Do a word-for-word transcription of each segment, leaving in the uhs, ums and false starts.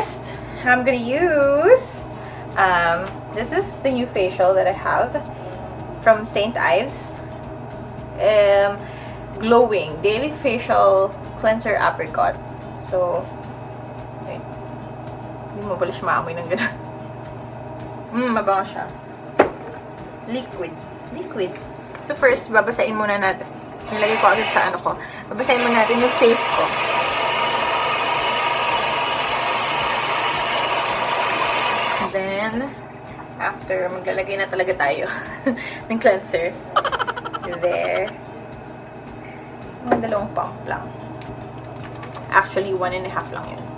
first, I'm gonna use, um, this is the new facial that I have from Saint Ives. Um, glowing Daily Facial Cleanser Apricot. So, okay. Hindi mo pala siya maamoy ng gano'n. Mmm, mabango siya. Liquid. Liquid. So first, babasain muna natin. Nilagay ko agad sa ano ko. Babasahin muna natin yung face ko. And then, after, maglalagay na talaga tayo ng cleanser. There. Mga dalawang pump lang. Actually, one and a half lang yun.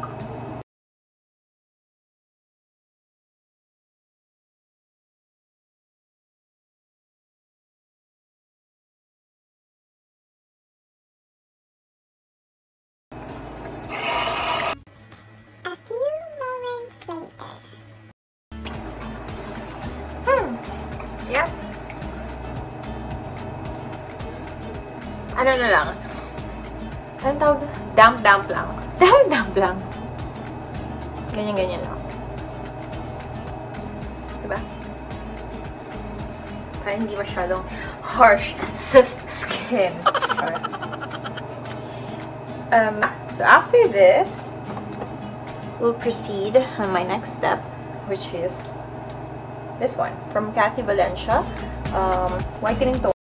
A few moments later. Hmm. Yep. Ano na lang? Anong tawag? Damp-damp lang. Damp-damp lang. Ganyan-ganyan lang. Diba? Para hindi masyadong harsh sa skin. Sure. Um, so after this, we'll proceed on my next step, which is this one from Cathy Valencia, um, whitening tone.